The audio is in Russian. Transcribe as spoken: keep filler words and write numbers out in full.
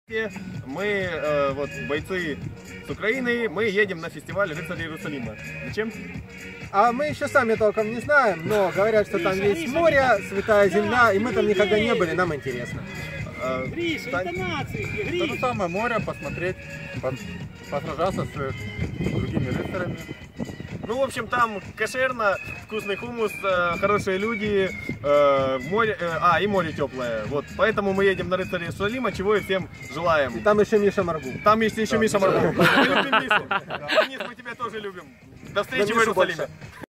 Мы, э, вот, бойцы с Украины, мы едем на фестиваль «Рыцари Иерусалима». Зачем? А мы еще сами толком не знаем, но говорят, что там есть море, святая земля, и мы там никогда не были, нам интересно. Гриша, интонации, Гриша. То же самое море, посмотреть, посражаться с другими рыцарями. Ну, в общем, там кошерно, вкусный хумус, э, хорошие люди, э, море, э, а, и море теплое. Вот, поэтому мы едем на «Рыцари Иерусалима», чего и всем желаем. И там еще Миша Маргу. Там есть еще Миша Маргу. Мы любим Мишу. Денис, мы тебя тоже любим. До встречи в Иерусалиме.